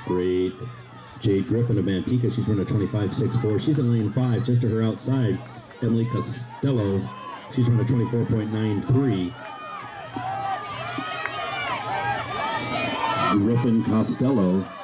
Great. Jade Griffin of Manteca, she's running a 25.64. She's in lane 5, just to her outside. Emily Costello, she's running a 24.93. Griffin Costello